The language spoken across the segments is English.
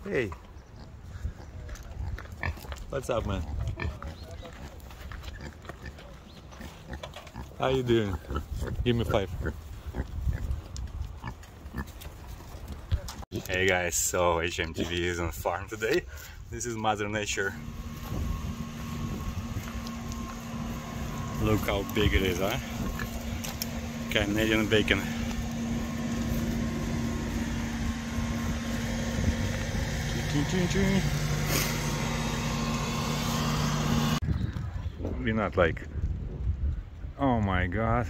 Hey, what's up, man? How you doing? Give me 5. Hey guys, so HMTV is on farm today. This is Mother Nature. Look how big it is, huh? Canadian bacon. We're not like, oh my god,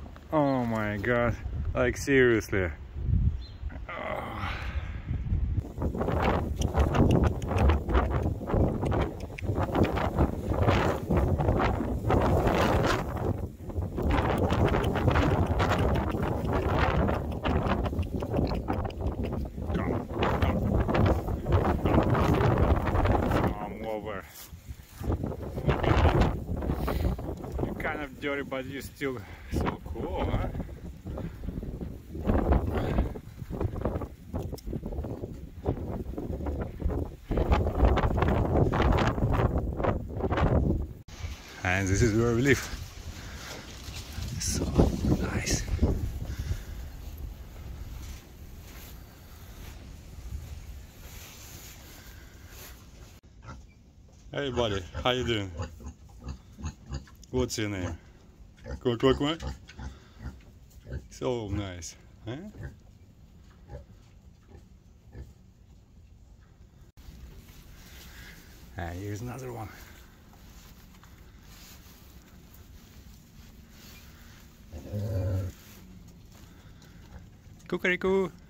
like seriously. You're kind of dirty, but you're still so cool, huh? And this is where we live. So nice. Hey buddy, how you doing? What's your name? Quack. So nice, huh? And here's another one. Cuckoo.